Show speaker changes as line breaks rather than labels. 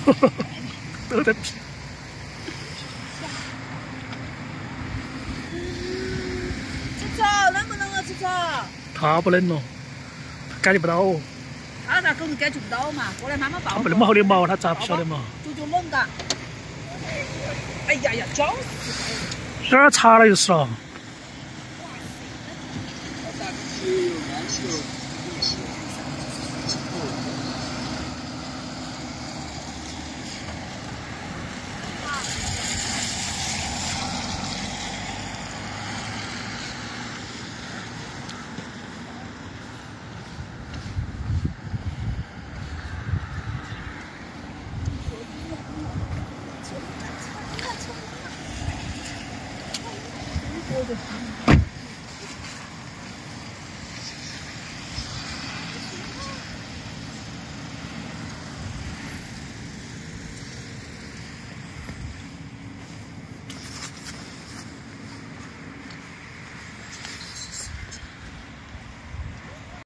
都在皮。
吃草能不能啊？吃草？
他不能咯，感觉不到哦。
他咋可能感觉不到嘛？过来妈妈抱。
他没那么好的毛，他咋不晓得嘛？
就冷嘎。哎呀呀，脚死！
这儿擦了就是了。
我的天！